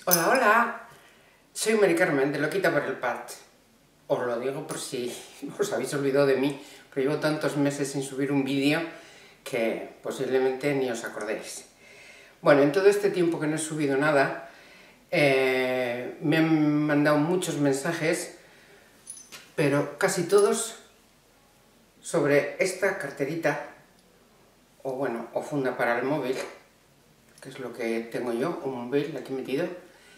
Hola, hola, soy Mari Carmen de Loquita por el Pat. Os lo digo por si os habéis olvidado de mí, pero llevo tantos meses sin subir un vídeo que posiblemente ni os acordéis. Bueno, en todo este tiempo que no he subido nada, me han mandado muchos mensajes, pero casi todos sobre esta carterita, o bueno, o funda para el móvil, que es lo que tengo yo, un móvil aquí metido.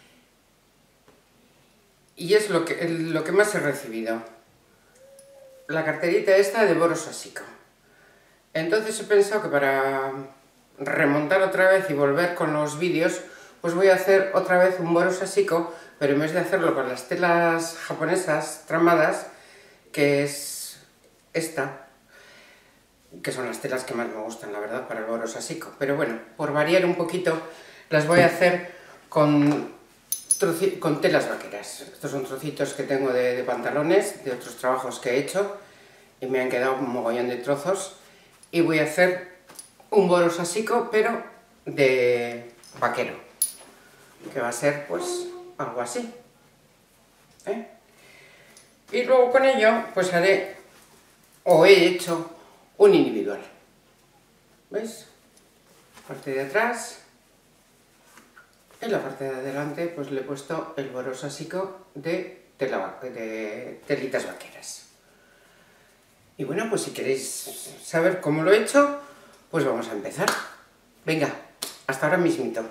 Y es lo que más he recibido. La carterita esta de Boros Asico. Entonces he pensado que para remontar otra vez y volver con los vídeos, pues voy a hacer otra vez un Boros Asico, pero en vez de hacerlo con las telas japonesas tramadas, que es esta, que son las telas que más me gustan, la verdad, para el Boros Asico. Pero bueno, por variar un poquito, las voy a hacer con telas vaqueras. Estos son trocitos que tengo de pantalones, de otros trabajos que he hecho, y me han quedado un mogollón de trozos. Y voy a hacer un Boros Asico, pero de vaquero, que va a ser pues algo así, ¿eh? Y luego con ello pues haré, o he hecho, un individual. ¿Veis? Parte de atrás. En la parte de adelante pues le he puesto el Boros Asico de telitas vaqueras. Y bueno, pues si queréis saber cómo lo he hecho, pues vamos a empezar. Venga, hasta ahora mismito.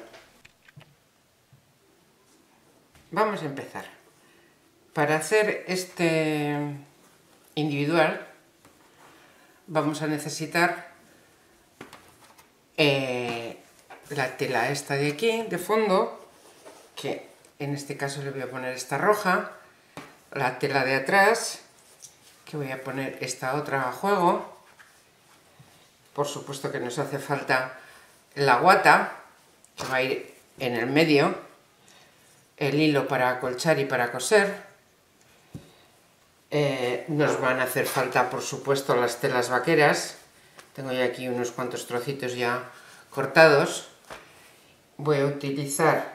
Vamos a empezar. Para hacer este individual vamos a necesitar la tela esta de aquí, de fondo, que en este caso le voy a poner esta roja, la tela de atrás, que voy a poner esta otra a juego, por supuesto que nos hace falta la guata, que va a ir en el medio, el hilo para acolchar y para coser, nos van a hacer falta por supuesto las telas vaqueras, tengo ya aquí unos cuantos trocitos ya cortados. Voy a utilizar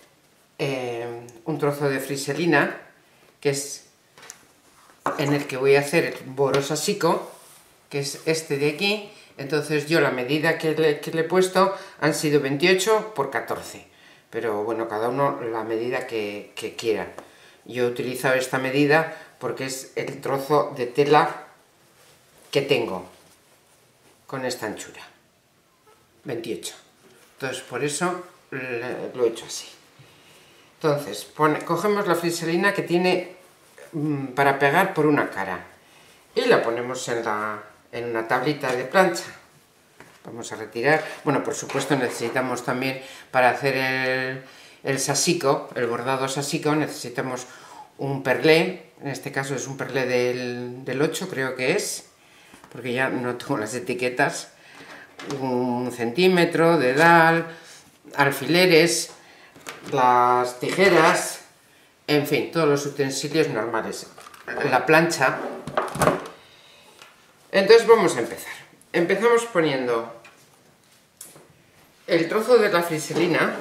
un trozo de friselina, que es en el que voy a hacer el Boros Asico, que es este de aquí. Entonces yo la medida que le he puesto han sido 28 por 14, pero bueno, cada uno la medida que quiera. Yo he utilizado esta medida porque es el trozo de tela que tengo con esta anchura, 28. Entonces por eso lo he hecho así. Entonces cogemos la friselina que tiene para pegar por una cara y la ponemos en una tablita de plancha. Vamos a retirar. Bueno, por supuesto necesitamos también, para hacer el sasico, el bordado sasico, necesitamos un perlé. En este caso es un perlé del 8, creo que es, porque ya no tengo las etiquetas. 1 centímetro, dedal, alfileres, las tijeras, en fin, todos los utensilios normales, la plancha. Entonces vamos a empezar. Empezamos poniendo el trozo de la friselina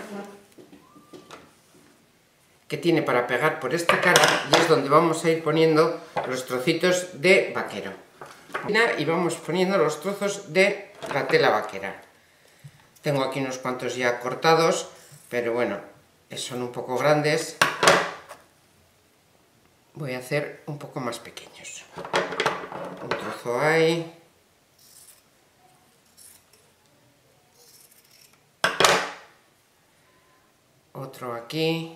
que tiene para pegar por esta cara, y es donde vamos a ir poniendo los trocitos de vaquero. Y vamos poniendo los trozos de la tela vaquera. Tengo aquí unos cuantos ya cortados, pero bueno, son un poco grandes. Voy a hacer un poco más pequeños. Un trozo ahí. Otro aquí.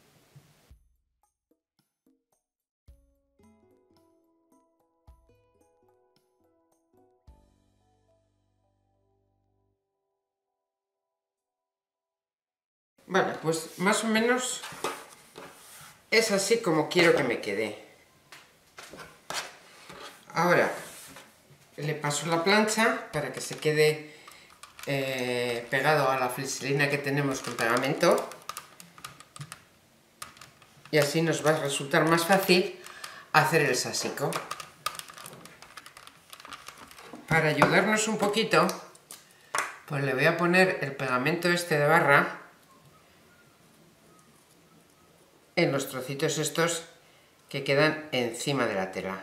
Vale, pues más o menos es así como quiero que me quede. Ahora le paso la plancha para que se quede pegado a la friselina que tenemos con pegamento, y así nos va a resultar más fácil hacer el sasico. Para ayudarnos un poquito, pues le voy a poner el pegamento este de barra en los trocitos estos que quedan encima de la tela.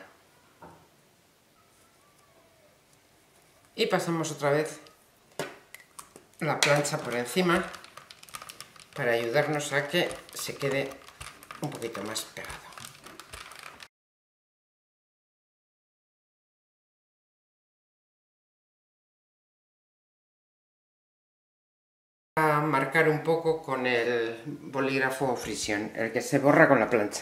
Y pasamos otra vez la plancha por encima para ayudarnos a que se quede un poquito más pegado. A marcar un poco con el bolígrafo Frisión, el que se borra con la plancha.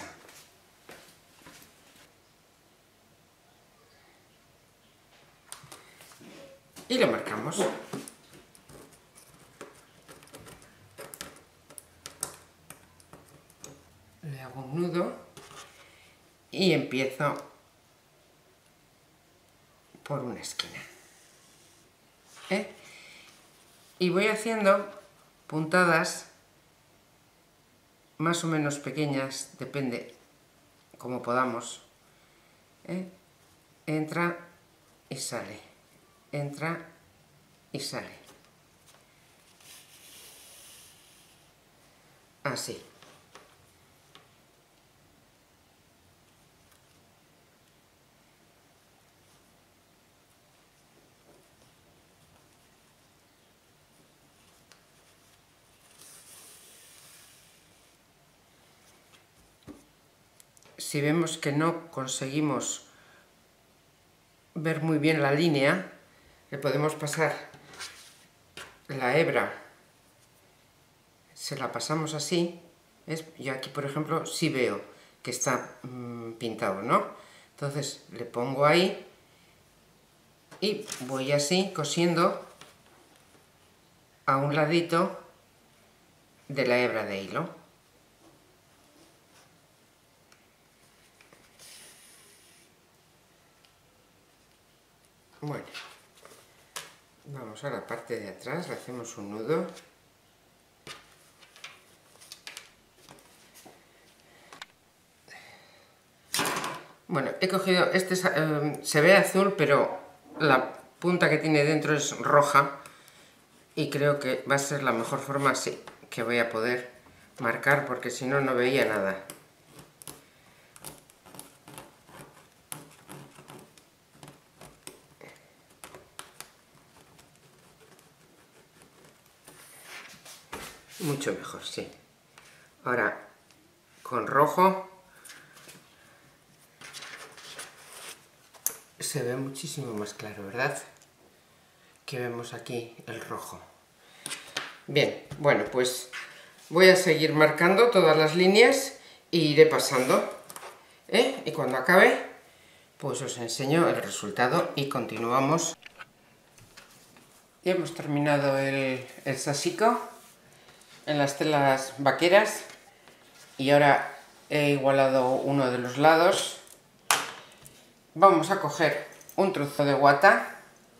Y lo marcamos. Le hago un nudo y empiezo por una esquina. Y voy haciendo puntadas más o menos pequeñas, depende como podamos. Entra y sale, entra y sale. Así. Si vemos que no conseguimos ver muy bien la línea, le podemos pasar la hebra, se la pasamos así, ¿ves? Yo aquí, por ejemplo, sí veo que está pintado, ¿no? Entonces le pongo ahí y voy así cosiendo a un ladito de la hebra de hilo. Bueno, vamos a la parte de atrás, le hacemos un nudo. Bueno, he cogido, este se ve azul, pero la punta que tiene dentro es roja y creo que va a ser la mejor forma así que voy a poder marcar, porque si no, no veía nada. Mucho mejor, sí. Ahora, con rojo se ve muchísimo más claro, ¿verdad? Que vemos aquí el rojo. Bien, bueno, pues voy a seguir marcando todas las líneas e iré pasando. Y cuando acabe, pues os enseño el resultado y continuamos. Ya hemos terminado el sasico en las telas vaqueras y ahora he igualado uno de los lados. Vamos a coger un trozo de guata,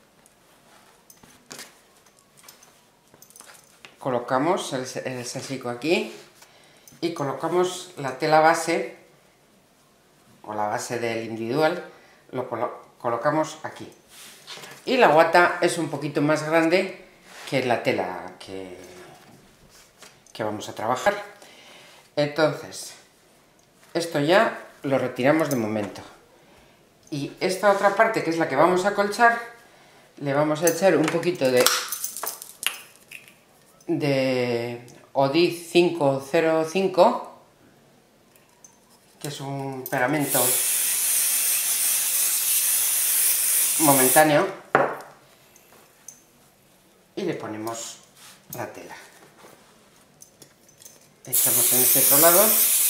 colocamos el sasico aquí y colocamos la tela base o la base del individual, lo colocamos aquí. Y la guata es un poquito más grande que la tela que vamos a trabajar. Entonces, esto ya lo retiramos de momento. Y esta otra parte, que es la que vamos a colchar, le vamos a echar un poquito de Odid 505, que es un pegamento momentáneo, y le ponemos la tela. Echamos en este otro lado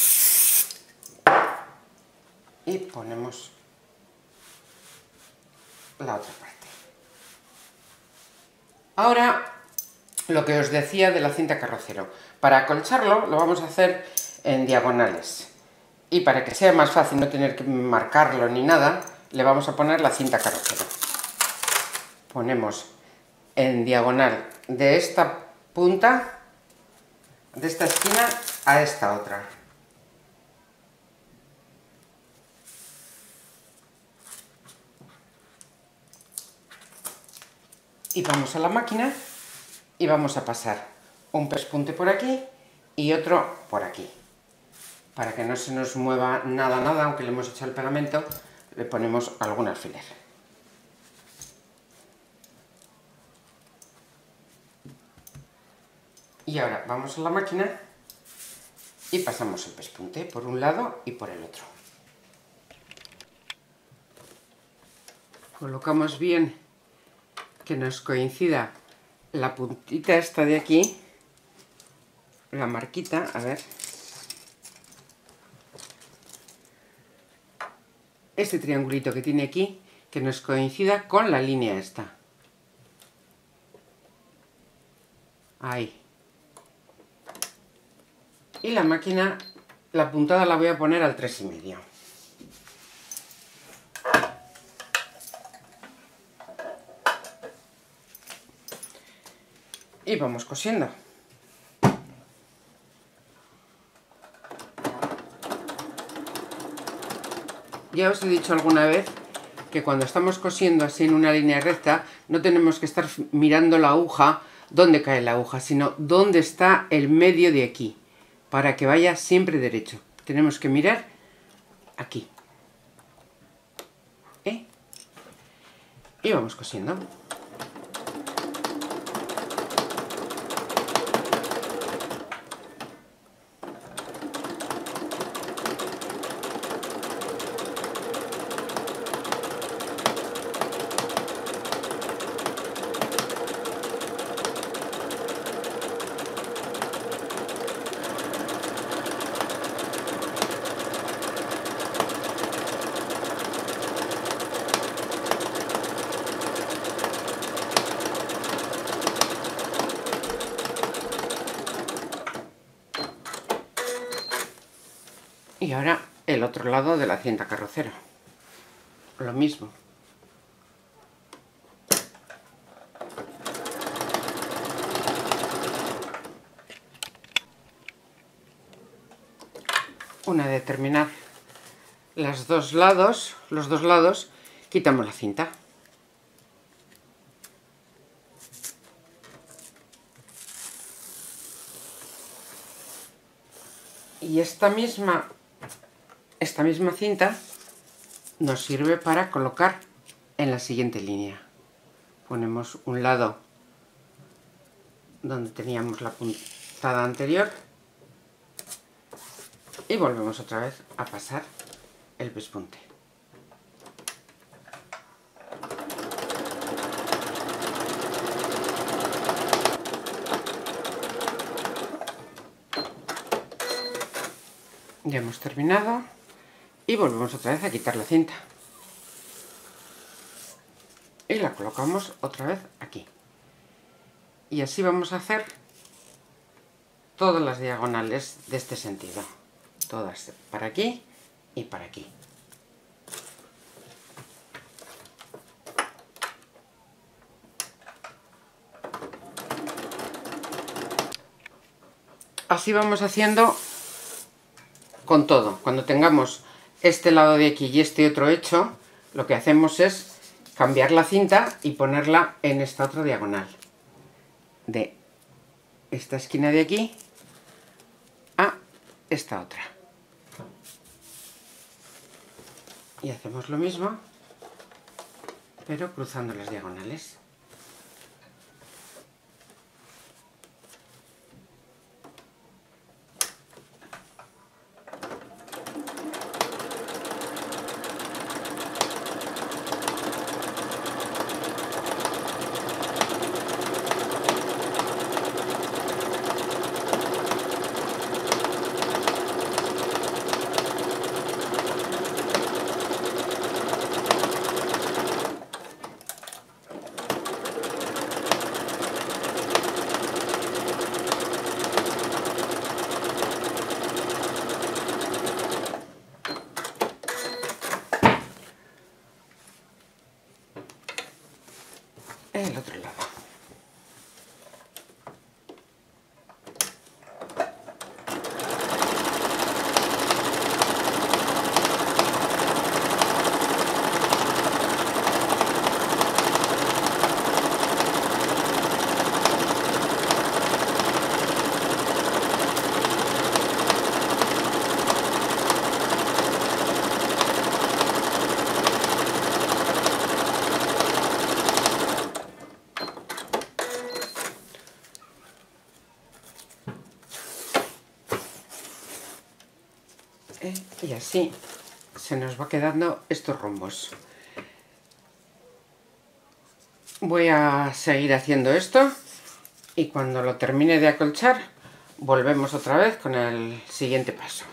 y ponemos la otra parte. Ahora, lo que os decía de la cinta carrocero. Para acolcharlo lo vamos a hacer en diagonales. Y para que sea más fácil no tener que marcarlo ni nada, le vamos a poner la cinta carrocero. Ponemos en diagonal de esta punta, de esta esquina a esta otra. Y vamos a la máquina y vamos a pasar un pespunte por aquí y otro por aquí. Para que no se nos mueva nada, aunque le hemos echado el pegamento, le ponemos algún alfiler. Y ahora vamos a la máquina y pasamos el pespunte por un lado y por el otro. Colocamos bien que nos coincida la puntita esta de aquí, la marquita, a ver, este triangulito que tiene aquí, que nos coincida con la línea esta. Ahí. Y la máquina, la puntada la voy a poner al 3,5. Y vamos cosiendo. Ya os he dicho alguna vez que cuando estamos cosiendo así en una línea recta no tenemos que estar mirando la aguja, dónde cae la aguja, sino dónde está el medio de aquí, para que vaya siempre derecho. Tenemos que mirar aquí. Y vamos cosiendo. Y ahora el otro lado de la cinta carrocera. Lo mismo. Una vez terminar los dos lados, quitamos la cinta. Y esta misma cinta nos sirve para colocar en la siguiente línea. Ponemos un lado donde teníamos la puntada anterior y volvemos otra vez a pasar el pespunte. Ya hemos terminado y volvemos otra vez a quitar la cinta y la colocamos otra vez aquí, y así vamos a hacer todas las diagonales de este sentido, todas para aquí y para aquí. Así vamos haciendo con todo. Cuando tengamos este lado de aquí y este otro hecho, lo que hacemos es cambiar la cinta y ponerla en esta otra diagonal, de esta esquina de aquí a esta otra. Y hacemos lo mismo, pero cruzando las diagonales. El otro lado. Y así se nos va quedando estos rombos. Voy a seguir haciendo esto y cuando lo termine de acolchar volvemos otra vez con el siguiente paso.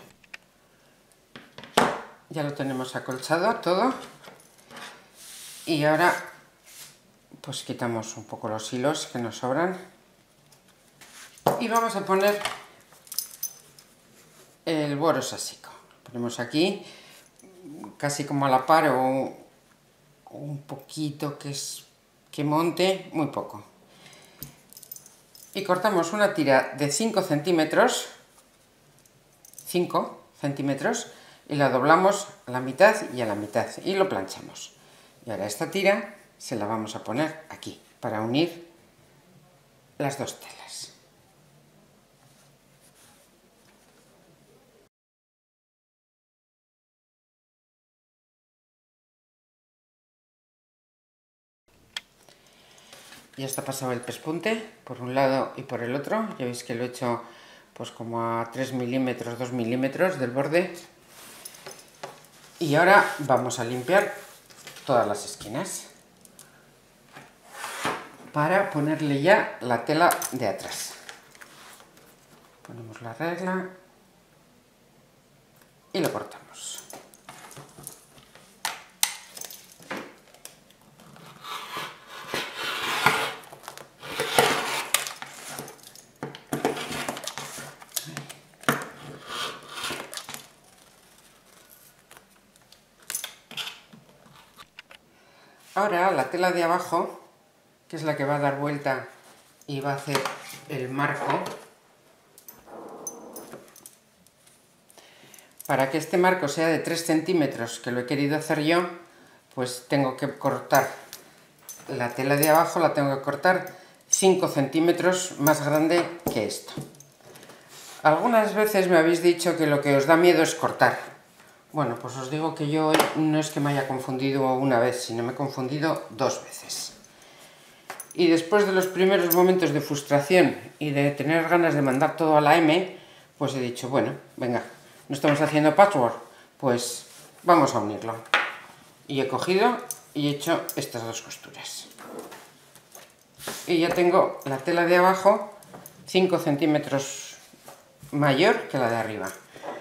Ya lo tenemos acolchado todo y ahora pues quitamos un poco los hilos que nos sobran y vamos a poner el boro sásico. Ponemos aquí casi como a la par o un poquito que monte, muy poco. Y cortamos una tira de 5 centímetros, 5 centímetros, y la doblamos a la mitad y a la mitad y lo planchamos. Y ahora esta tira se la vamos a poner aquí para unir las dos telas. Ya está pasado el pespunte por un lado y por el otro. Ya veis que lo he hecho pues como a 3 milímetros, 2 milímetros del borde. Y ahora vamos a limpiar todas las esquinas para ponerle ya la tela de atrás. Ponemos la regla y lo cortamos. Ahora la tela de abajo, que es la que va a dar vuelta y va a hacer el marco, para que este marco sea de 3 centímetros, que lo he querido hacer yo, pues tengo que cortar la tela de abajo, la tengo que cortar 5 centímetros más grande que esto. Algunas veces me habéis dicho que lo que os da miedo es cortar. Bueno, pues os digo que yo hoy no es que me haya confundido una vez, sino me he confundido 2 veces. Y después de los primeros momentos de frustración y de tener ganas de mandar todo a la M, pues he dicho, bueno, venga, no estamos haciendo patchwork, pues vamos a unirlo. Y he cogido y he hecho estas 2 costuras. Y ya tengo la tela de abajo 5 centímetros mayor que la de arriba.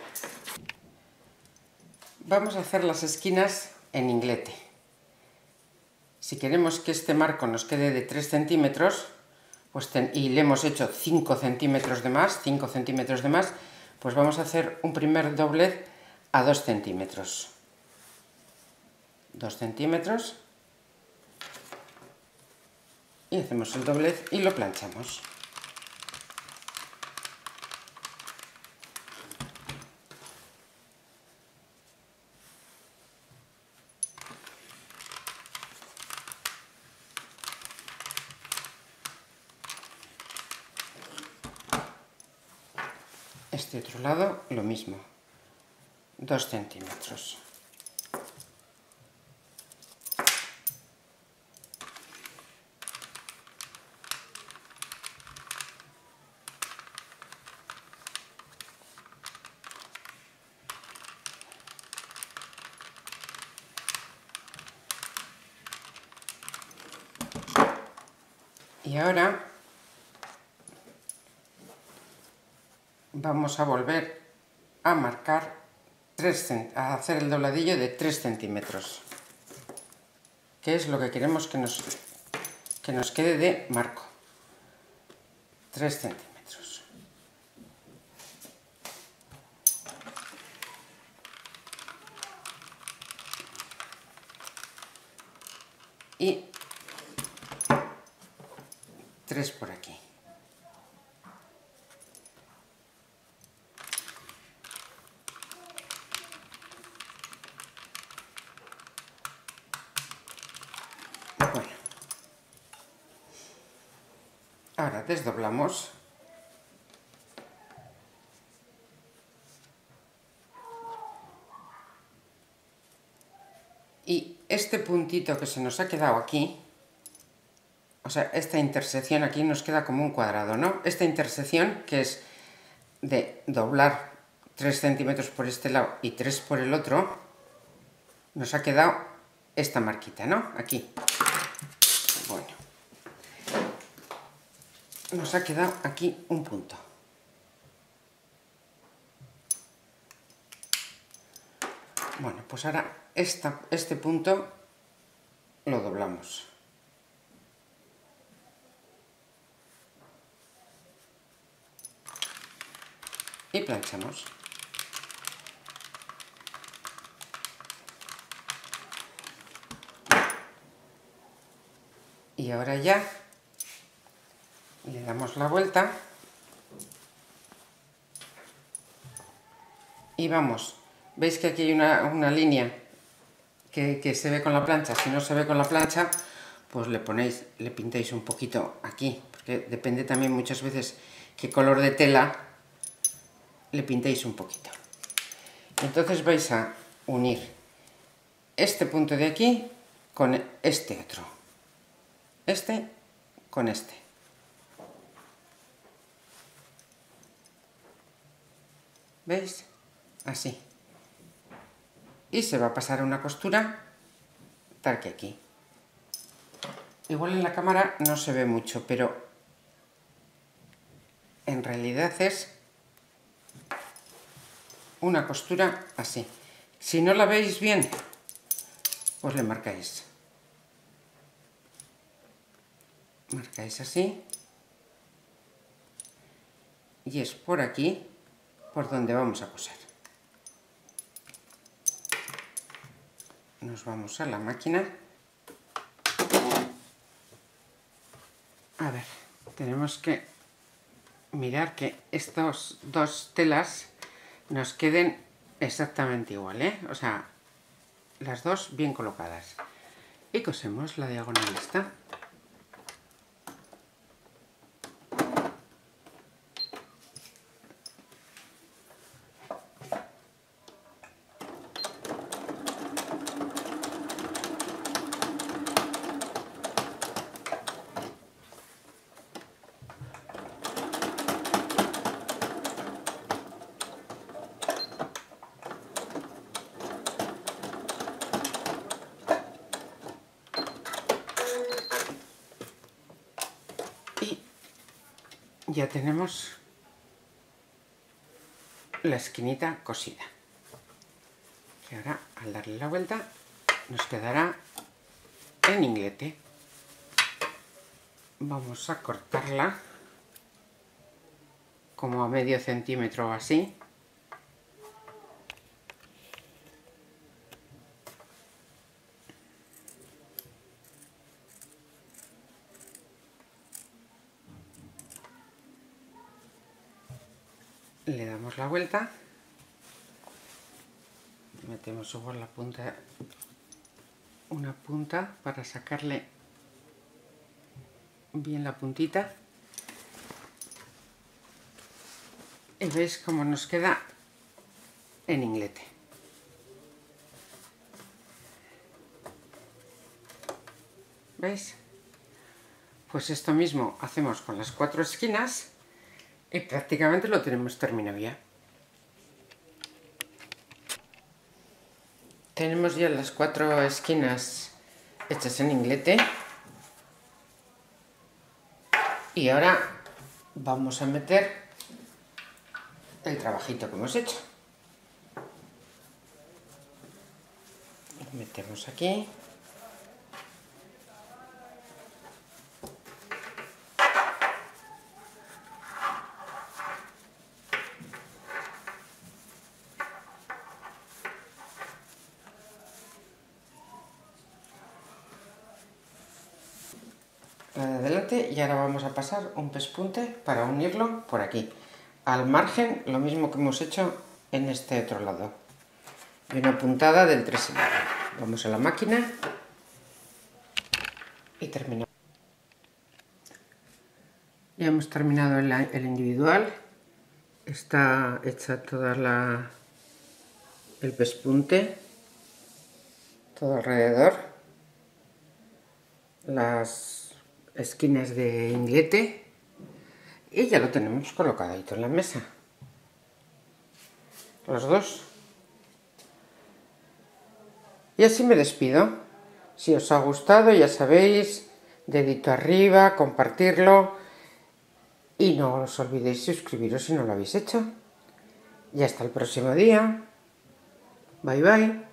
Vamos a hacer las esquinas en inglete. Si queremos que este marco nos quede de 3 centímetros pues y le hemos hecho 5 centímetros de más, pues vamos a hacer un primer doblez a 2 centímetros. 2 centímetros y hacemos el doblez y lo planchamos. Este otro lado lo mismo, 2 centímetros. Y ahora vamos a volver a marcar a hacer el dobladillo de 3 centímetros, que es lo que queremos que nos quede de marco. 3 centímetros. Y 3 por aquí. Bueno, ahora desdoblamos y este puntito que se nos ha quedado aquí, o sea, esta intersección aquí nos queda como un cuadrado, ¿no? Esta intersección, que es de doblar 3 centímetros por este lado y 3 por el otro, nos ha quedado esta marquita, ¿no? Aquí. Bueno, nos ha quedado aquí un punto. Bueno, pues ahora este punto lo doblamos. Y planchamos. Y ahora ya le damos la vuelta y vamos. ¿Veis que aquí hay una línea que se ve con la plancha? Si no se ve con la plancha, pues le pintáis un poquito aquí, porque depende también muchas veces qué color de tela le pintéis un poquito. Entonces vais a unir este punto de aquí con este otro, este con este. ¿Veis? Así. Y se va a pasar una costura tal que aquí. Igual en la cámara no se ve mucho, pero en realidad es una costura así. Si no la veis bien, pues le marcáis. Marcáis así. Y es por aquí por donde vamos a coser. Nos vamos a la máquina. A ver, tenemos que mirar que estas dos telas nos queden exactamente igual, ¿eh? O sea, las dos bien colocadas. Y cosemos la diagonal esta. Ya tenemos la esquinita cosida, que ahora al darle la vuelta nos quedará en inglete. Vamos a cortarla como a medio centímetro o así. Le damos la vuelta, metemos igual la punta, una punta para sacarle bien la puntita, y veis cómo nos queda en inglete. ¿Veis? Pues esto mismo hacemos con las 4 esquinas y prácticamente lo tenemos terminado ya. Tenemos ya las 4 esquinas hechas en inglete y ahora vamos a meter el trabajito que hemos hecho. Lo metemos aquí. La de adelante, y ahora vamos a pasar un pespunte para unirlo por aquí. Al margen, lo mismo que hemos hecho en este otro lado. Y una puntada del 3,5. Vamos a la máquina y terminamos. Ya hemos terminado el individual. Está hecha toda el pespunte, todo alrededor, las esquinas de inglete, y ya lo tenemos colocadito en la mesa. los dos. Y así me despido. Si os ha gustado, ya sabéis, dedito arriba, compartirlo y no os olvidéis suscribiros si no lo habéis hecho. Y hasta el próximo día. Bye bye.